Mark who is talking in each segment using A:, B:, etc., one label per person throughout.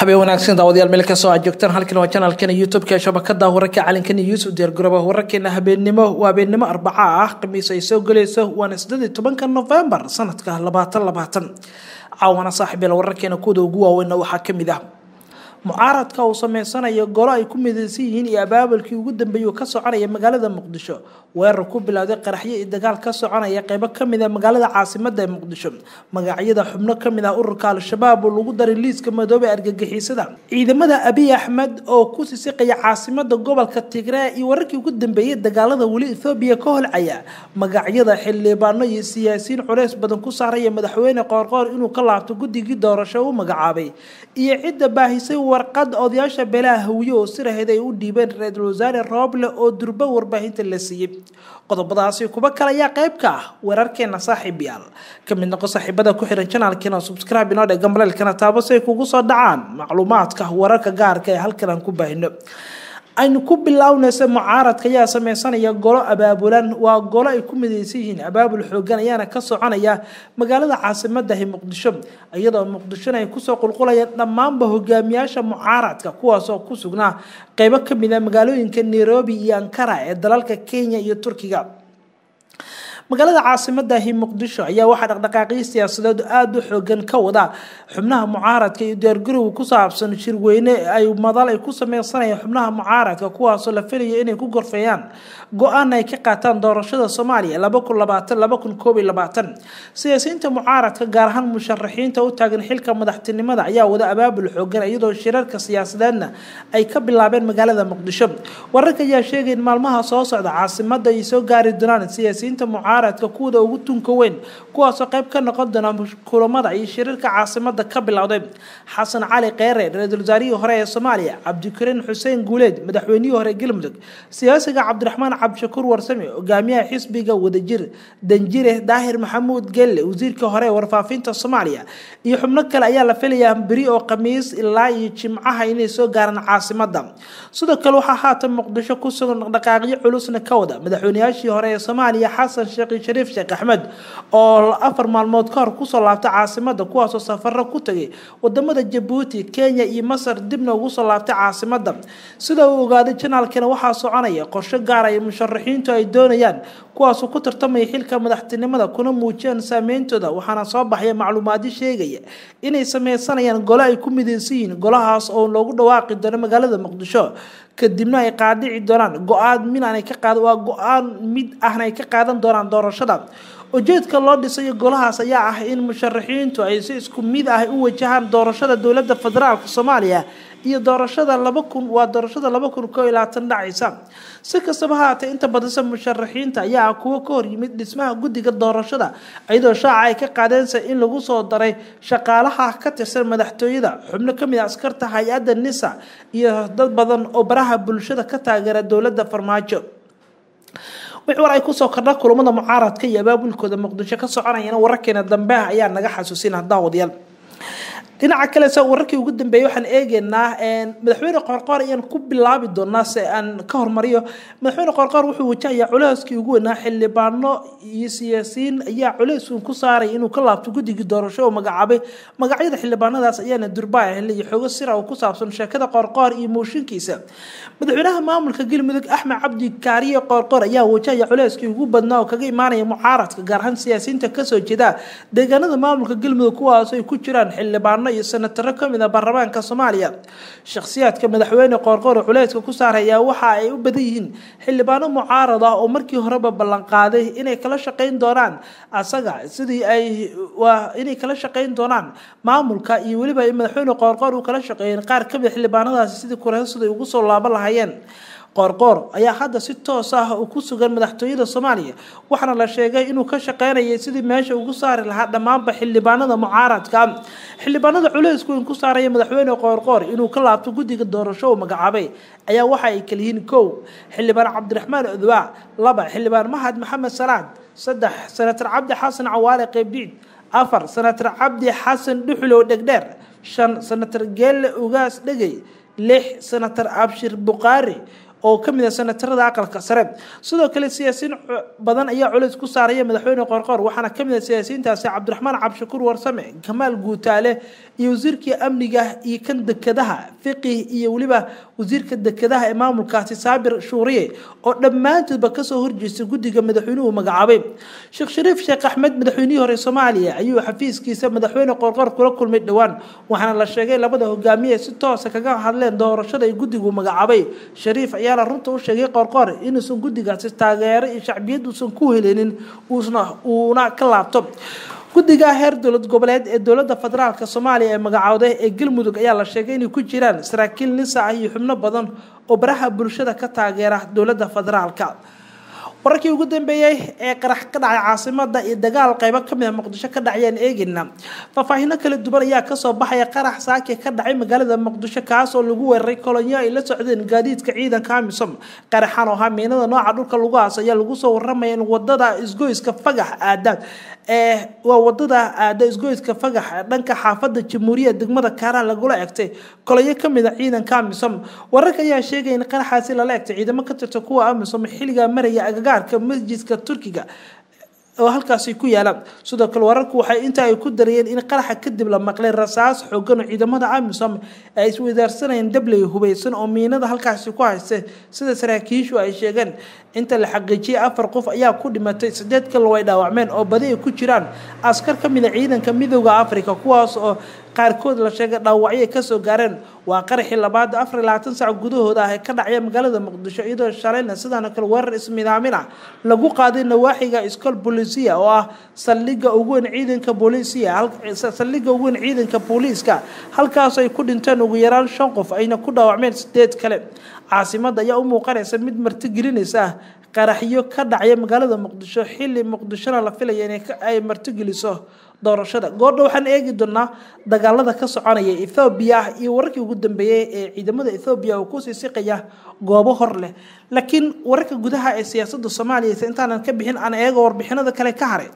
A: habeen wanaagsan daawadayaal meel ka soo joogtaan halkan waa channelkeena YouTube-ka shabakada wararka calanka news u diyaar garooba wararkeena habeenimo Arbaca ah Khamiis ay soo galayso waana 18 November sanadka 2020 caawana saaxiibayaal wararkeena kuwada ugu waaweyn waxa kamid ah Mucaaradka oo sameysanayo golo ay ku midaysan yihiin iyo abaabulkii ugu dambeeyay ka soconaya magaalada Muqdisho weerar ku bilowday qaraxyo iyo dagaal ka soconaya qaybo kamid ah magaalada caasimadda Muqdisho magacyada xubno kamid ah ururka al-shabaab oo lagu daray liiska Midoobay argagixisada ciidamada Abiy Ahmed oo ku siisiqaya caasimadda gobolka Tigray iyo wararkii ugu dambeeyay dagaalada wali Ethiopia ka holcaya magacyada xildhibaano iyo siyaasiyiin culays badan ku saaraya madaxweyne Qoorqoor inuu ka laabto guddigii doorasho uu magacaabay iyo cidda baahisay warqad odayaasha beelaha hawiyo oo siraheed ay u dhiibeen ra'iisul wasaare Roble oo durba warbaahinta la siiyay qodobadaasi kuba kale ayaa qayb ka ah wararkeena saaxiibayaal kamid noqo saaxiibada ku xiran channelkeena subscribe inoo dhig gambalelkana taabo si ay kugu soo dhacaan macluumaadka wararka gaarka ee halkan aan ku baahino aynu ku bilawnaysa Mucaaradka ayaa sameysanaya golo abaabulan waa golo ay ku midaysan yihiin abaabul xoogan ayaana ka soconaya magaalada caasimadda Muqdisho iyadoo Muqdisho ay ku soo qulqulayaan dhammaanba hogaamiyaasha Mucaaradka kuwaas oo ku sugnaa qaybo kamid ah magaalooyinka Nairobi iyo Ankara ee dalalka Kenya iyo Turkiga magaalada caasimadda Muqdisho ayaa waxa dhaqdhaqaaqyo siyaasadeed aad u xoogan ka wada xubnaha Mucaaradka iyo diyaargarow ku saabsan shirweyne ay madal ay ku sameysanayaan xubnaha Mucaaradka kuwaas oo la filayo inay ku gorfeeyaan go'aan ay ka qaataan doorashada Soomaaliya 2020 siyaasiyiinta Mucaaradka gaar ahaan musharaxiinta u taagan xilka madaxtinimada ayaa wada abaabul xoogan iyadoo shirarka siyaasadeedna ay ka bilaabeen magaalada Muqdisho wararka ayaa sheegay in maalmaha soo socda caasimadda ay soo gaari doonaan siyaasiyiinta Mucaaradka kuwada ugu tunka weyn kuwaas oo qayb ka noqon doona kulamada ay shirarka caasimadda ka bilowday Xasan Cali Kheyre ra'iisul wasaarihii hore ee Soomaaliya Cabdikariin Xuseen Guuleed madaxweynihii hore Galmudug siyaasiga Cabdiraxmaan Cabshakuur Warsame hogaamiyaha xisbiga Wadajir Danjire Daahir Maxamuud Gelle wasiirka hore ee warfaafinta Soomaaliya iyo xubno kale ayaa la filayaa bari oo Khamiis ilaa iyo Jimcaha inay soo gaaraan caasimadda sidoo kale waxa haatan Muqdisho ku sugan dhaqdhaqaaqyo culusna ka wada madaxweynayaashii hore ee Soomaaliya Xasan Shariif Sheekh Axmed oo 4 maalmood ka hor ku soo laabtay caasimadda kuwaas oo safar ku tagay wadamada Djibouti Kenya iyo Masar dibna ugu soo laabtay caasimadda sida uu ogaaday channelkeena waxa soconaya qorshe gaar ah musharaxiintu ay doonayaan kuwaas oo ku tartamay xilka madaxtinimada kuna muujiyaan saameyntooda waxaana soo baxay macluumaad sheegaya inay sameysanayaan golo ay ku midaysan yihiin golahaas oo loogu dhawaaqi doono magaalada Muqdisho kadibna ay qaadici doonaan go'aan mid ahna ay ka qaadan doonaan doorashada ujeedka loo dhisay golahaas ayaa ah in musharaxiintu ay si isku mid ah u wajahaan doorashada dawladda federaalka Soomaaliya iyo doorashada 2020 dhacaysa si kastaba ha ahaatee inta badan musharaxiinta ayaa kuwa ka hor yimid dhismaha guddiga doorashada iyadoo shaaca ay ka qaadeensa in lagu soo daray shaqaalaha ka tirsan madaxtooyada xubno kamid ah askarta hay'adda NISA iyo dad badan oo baraha bulshada ka taageera dawladda FARMAAJO wixii war ay ku soo kordha kulamada Mucaaradka iyo abaabulkooda Muqdisho ka soconayna wararkeena dambe ayaa naga xasuusinaa daawadayaal dhinaca kale wararkii ugu dambeeyay waxaan eegeynaa madaxweyne Qoorqoor ayaan ku bilaabi doonaa si aan ka hormariyo madaxweyne Qoorqoor wuxuu wajahayaa culayskii ugu weynaa xildhibaano iyo siyaasiyiin ayaa culays ku saaray inuu ka laabto guddigii doorasho oo magacaabay magacyada xildhibaanadaas ayaana durbaa helay xogo sir ah oo ku saabsan sheekada Qoorqoor iyo mooshinkiisa madaxweynaha maamulka Galmudug Axmed Cabdi Kaariye Qoorqoor ayaa wajahaya culayskii ugu badnaa oo kaga imaanaya Mucaaradka gaar ahaan siyaasiyiinta ka soo jeeda deegaanada maamulka Galmudug kuwaas ay ku jiraan xildhibaano iyo senataro kamid ah baarlamaanka Soomaaliya shakhsiyaadka madaxweyne Qoorqoor culayska ku saaraya waxa ay u badan yihiin xildhibaano mucaarad ah oo markii horeba ballan qaaday inay kala shaqeyn doonaan asaga sidii ay inay kala shaqeyn doonaan maamulka iyo waliba madaxweyne Qoorqoor uu kala shaqeeyay qaar ka mid ah xildhibaanadaas sidii kuraasada ugu soo laaban lahaayeen Qoorqoor ayaa hadda si toos ah ku sugan madaxtooyada Soomaaliya waxaana la sheegay inuu ka shaqeynayay sidii meesha ugu saari lahaa dhamaanba xildhibaanada Mucaaradka xildhibaanada culays ku saaraya madaxweyne Qoorqoor inuu ka laabto guddiga doorasho oo magacaabay ayaa waxa ay kala yihiin 1 xildhibaan Cabdiraxmaan Udwaa 2 xildhibaan Mahad Maxamed Salaad 3 senator Cabdi Xasan Cawaale Qeybdiid 4 senator Cabdi Xasan Dhuxulow Dhegdheer 5 senator Gelle Ugaas Dhagay 6 senator Abshir Buqaari oo kamid ah senatarada aqalka sare sidoo kale siyaasiyiin badan ayaa culays ku saaraya madaxweyne qorqor waxaana kamid ah siyaasiyiintaasi Cabdiraxmaan Cabshakuur Warsame Kamaal Guutaale iyo wasiirkii amniga iyo kan dekedaha fiqi iyo waliba wasiirka dekedaha ee maamulkaasi Saabir Shuuriye oo dhammaantoodba ka soo horjeestay guddiga madaxweynuhu magacaabay Sheekh Shariif Sheekh Axmed madaxweynihii hore Soomaaliya ayuu xafiiskiisa madaxweyne qorqor kula kulmay dhawaan waxaana la sheegay labada hogaamiye si toos ah kaga hadleen doorashada ay guddigu magacaabay Shariif ayaa runta u sheegay qorqor inuusan guddigaasi taageero iyo shacbiyad uusan ku helinin uuna ka laabto guddiga heer dowlad goboleed ee dowladda federaalka Soomaaliya ee magacawday ee Galmudug ayaa la sheegay inay ku jiraan saraakiil nisa ah iyo xubno badan oo baraha bulshada ka taageera dowladda federaalka wararkii ugu dambeeyay ee qarax ka dhacay caasimada iyo dagaal qaybo kamid ah Muqdisho ka dhacayeen eegina faahfaahin kala duwan ayaa ka soo baxay qarax saaki ka dhacay magaalada Muqdisho kaas oo lagu weeraray kolonyo ay la socdeen gaadiidka ciidanka amisom qaraxan oo hamiinada nooca dhulka lagu aasay lagu soo warramay in wadada isgoyska Fagax aadad waa wadada aada isgoyska Fagax dhanka xaafada Jamhuuriyadda degmada Qarax lagula eegtay kolonyo kamid ah ciidanka amisom wararka ayaa sheegay in qaraxaasi la eegtay ciidamo ka tirsan kuwa amisom xilliga maraya agagaarka masjidka Turkiga oo halkaasi ku yaala sidoo kale wararku waxay inta ay ku dareen in qaraxa kadib la maqlay rasaas xooggan oo ciidamada amisom ay isweydaarsanayeen dablay hubeysan oo miinada halkaasi ku haystay sida saraakiishu ay sheegeen inta la xaqiijiyay 4 qof ayaa ku dhimatay 8 kale way dhaawacmeen oo badi ay ku jiraan askar kamid ah ciidanka Midowga Afrika kuwaas oo qaarkood la sheegay dhaawacyo ka soo gaareen waa qaraxii labaad 24 saac gudahooda ah ka dhacay magaalada Muqdisho iyadoo shalayna sidaan kale weerar ismiidaamin ah lagu qaaday nawaaxiga iskool booliisiya oo ah saldhigga ugu weyn ciidanka booliiska halkaas ay ku dhinteen ugu yaraan 5 qof ayna ku dhaawacmeen 8 kale caasimada ayaa u muuqanaysa mid marti gelinaysa qaraxyo ka dhacay magaalada Muqdisho xilli Muqdisho la filayo in ay marti geliso doorashada goordhow waxaan eegi doonaa dagaalada ka soconaya Ethiopia iyo wararkii ugu dambeeyay ee ciidamada Ethiopia oo ku sii siqaya goobo hor leh laakiin wararka gudaha ee siyaasadda Soomaaliya intaan ka bixin aan eego warbixinada kale ka haray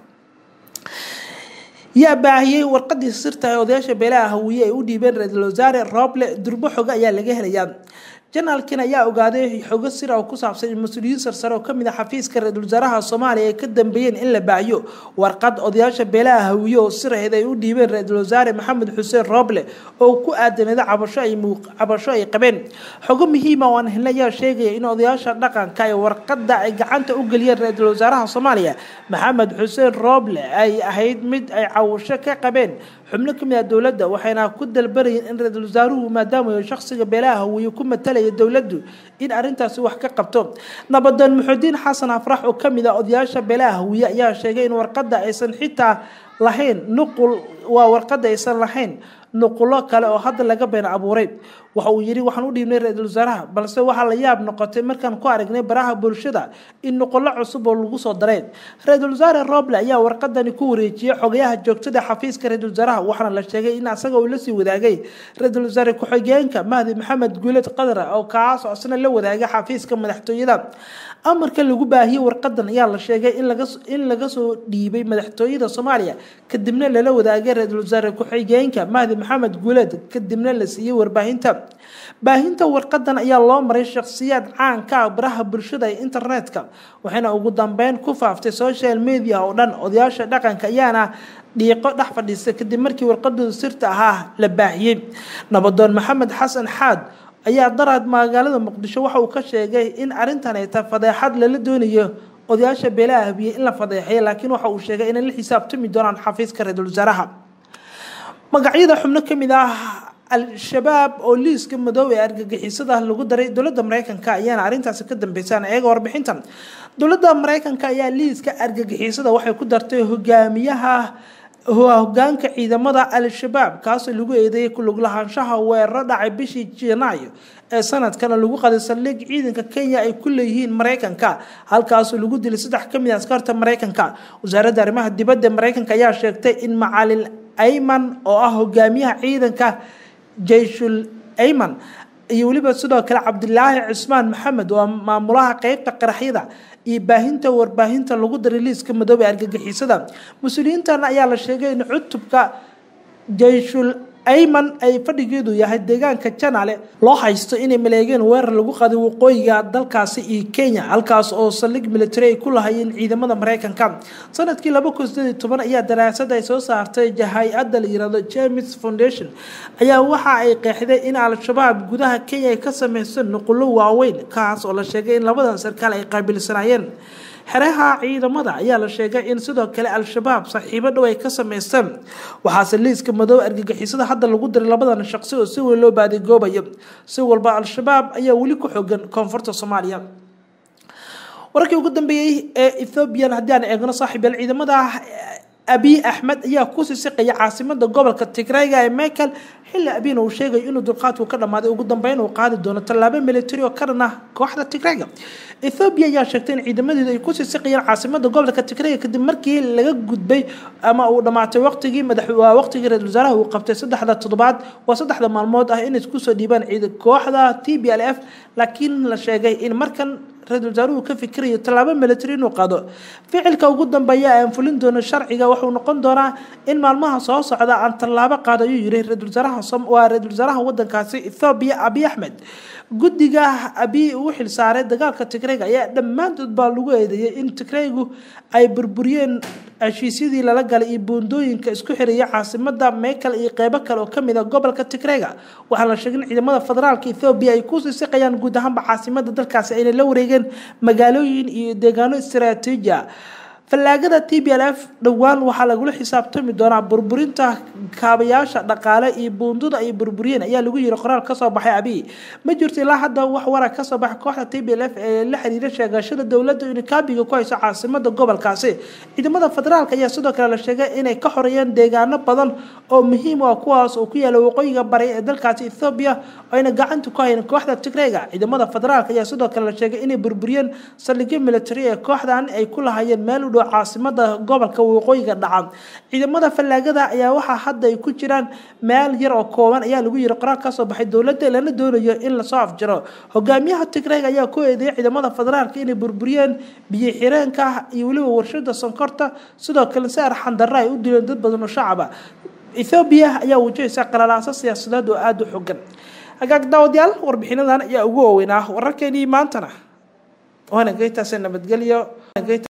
A: yaa baahiyay warqadii sirta ee odayaasha beelaha hawiye ay u dhiibeen ra'iisul wasaare Roble Durbo xoga ayaa laga helayaa janaalkan ayaa ogaaday xogo sir ah oo ku saabsan mas'uuliyiin sarsare oo kamid ah xafiiska ra'iisul wasaaraha Soomaaliya ee ka dambeeyeen in la baahiyo warqad odayaasha beelaha hawiye oo siraheed ay u dhiibeen ra'iisul wasaare Maxamed Xuseen Roble oo ku aadanada cabasho ay qabeen xogo muhiim ah oo aan helnay sheegay in odayaasha dhaqanka ay warqadda ay gacanta u galiyeen ra'iisul wasaaraha Soomaaliya Maxamed Xuseen Roble ay ahayd mid ay cawasho ka qabeen xubno kamid ah dawladda waxayna ku dalbanayeen in ra'iisul wasaaruhu maadaama uu shakhsiga beelaha hawiye ku matalay dawladdu in arintaasi wax ka qabto nabadan Muxudiin Xasan Afrax oo kamid ah odayaasha beelaha hawiye ayaa sheegay in warqadda aysan xitaa lahayn nuqul waa warqadda aysan lahayn nuqulo kale oo hadda laga been abuuray waxa uu yiri waxaan u dhiibnay ra'iisul wasaaraha balse waxa la yaab noqotay markaan ku aragnay baraha bulshada in nuqulo cusub oo lagu soo daray ra'iisul wasaare Roble ayaa warqadani ku wareejiyay xogayaha joogtada xafiiska ra'iisul wasaaraha waxaana la sheegay in asaga uu la sii wadaagay ra'iisul wasaare ku-xigeenka Mahdi Maxamed Guuled Qadar oo kaas oo asna la wadaagay xafiiska madaxtooyada amarka lagu baahiyay warqadan ayaa la sheegay in laga soo dhiibay madaxtooyada Soomaaliya kadibna la wadaagay ra'iisul wasaare ku-xigeenka Mahdi Maxamed Guuled kadibna la siiyay warbaahinta baahinta warqadan ayaa loo maray shakhsiyaad caan ka ah baraha bulshada ee internetka waxayna ugu dambeyn ku faaftay social media oo dhan odayaasha dhaqanka ayaana dhiiqo dhex fadhiistay kadib markii warqadu sirta ahaa la baahiyay nabadoon Maxamed Xasan Xaad ayaa daraad magaalada Muqdisho waxa uu ka sheegay in arintan ay tahay fadeexad la doonayo odayaasha beelaha habiye in la fadeexay laakiin waxa uu sheegay in la xisaabtami doonaan xafiiska ra'iisul wasaaraha magacyada xubno kamid ah al-shabaab oo liiska Midoobay argagixisada lagu daray dowladda Mareykanka ayaana arintaasi ka dambeysay ayaga warbixintan dowladda Mareykanka ayaa liiska argagixisada waxay ku dartay hogaanka ciidamada al-shabaab kaas oo lagu eedeeyay ku lug lahaanshaha weerar dhacay bishii Janaayo ee sanadkan lagu qaday saldhig ciidanka Kenya ay ku leeyihiin Mareykanka halkaas oo lagu dilay 3 kamid ah askarta Mareykanka wasaaradda arrimaha dibadda Mareykanka ayaa sheegtay in Macalin Ayman oo ah hogaamiyaha ciidanka Jayshul Ayman iyo waliba sidoo kale Cabdullaahi Cismaan Maxamed oo maamulaha qaybta qaraxyada iyo baahinta warbaahinta lagu daray liiska Midoobay argagixisada mas'uuliyiintan ayaa la sheegay in cutubka Jayshul ayman ay fadhigeedu yahay deegaanka Janaale loo haysto inay maleegeen weerar lagu qaaday waqooyiga dalkaasi iyo Kenya halkaas oo saldhig military ku lahaayeen ciidamada Mareykanka sanadkii 2018 ayaa daraasad ay soo saartay hay'adda la yiraahdo James Foundation ayaa waxa ay qeexday in al-shabaab gudaha Kenya ay ka sameeyeen nuqullo waaweyn kaas oo la sheegay in labadan sarkaal ay qaabilsanayeen xeraha ciidamada ayaa la sheegay in sidoo kale al-shabaab saaxiibo dhow ay ka sameeyeen waxaase liiska madow argagixisada hadda lagu diray labadan shaqsi oo si weyn loo baaday goobayo si walba al-shabaab ayaa wali ku xooggan koonfurta Soomaaliya warkii ugu dambeeyay ee Ethiopia haddii aan eegno saaxiibayaal ciidamada Abiy Ahmed ayaa ku siisiqay caasimada gobolka Tigray ee Mekelle xilli Abiy uu sheegay inuu dulqaadku ka dhamaaday ugu dambeyn uu qaadi doono tallaabo military oo ka dhan ah kooxda Tigray Ethiopia ayaa sheegtay in ciidamadeedu ay ku siisiqayeen caasimada gobolka Tigray kadib markii laga gudbay ama uu dhamaatay waqtigii waqtigii ra'iisul wasaaraha uu qabtay 3 toddobaad waa 3 maalmood ah in isku soo dhiibaan kooxda TPLF laakiin la sheegay in markan ra'iisul wasaaruhu ka fikirayo tallaabo military inuu qaado ficilka ugu dambeeya ee fulin doona sharciga wuxuu noqon doonaa in maalmaha soo socda aan tallaabo qaadayo yiri ra'iisul wasaaraha wadankaasi Ethiopia Abiy Ahmed guddiga Abiy uu xil saaray dagaalka Tigray ayaa dhamaantood baa lagu eedeeyay in Tigraygu ay burburiyeen heshiisyadii lala galay iyo buundooyinka isku xiraya caasimada Mekelle iyo qaybo kale oo kamid ah gobolka Tigray waxaa la sheegay in ciidamada federaalka Ethiopia ay ku siisiqayaan guud ahaan caasimada dalkaasi ay la wareegeen magaalooyin iyo deegaano istiraatiiji ah falaagada TPLF dhawaan waxaa lagu xisaabtami doonaa burburinta kaabayaasha dhaqaale iyo buundada ay burburiyeen ayaa lagu yiri qoraal ka soo baxay Abiy ma jirto ilaa hadda wax wara ka soo baxay kooxda TPLF ee la xiriira sheegashada dawladda in kaabiga ku hayso caasimada gobolkaasi ciidamada federaalka ayaa sidoo kale la sheegay inay ka xoreeyeen deegaano badan oo muhiim ah kuwaas oo ku yaala waqooyiga bari ee dalkaasi Ethiopia oo ay gacanta ku hayeen kooxda Tigray ciidamada federaalka ayaa sidoo kale la sheegay inay burburiyeen saldhigyo military ee kooxdan ay ku lahaayeen meel caasimada gobolka waqooyiga dhacan ciidamada falaagada ayaa waxa hadda ay ku jiraan meel yar oo kooban ayaa lagu yiri qoraal ka soo baxay dawladda lana doonayo in la soo afjaro hogaamiyaha Tigray ayaa ku eedeeyay ciidamada federaalka inay burburiyeen biyo xireenka iyo waliba warshada sonkorta sidoo kale si arxan darro ay u dileen dad badan oo shacab ah Ethiopia ayaa wajahaysa qalalaasa siyaasadeed oo aad u xooggan hagaag daawadayaal warbixinadan ayaa ugu weynaa wararkeennii maantana waana geeytaasay nabadgelyo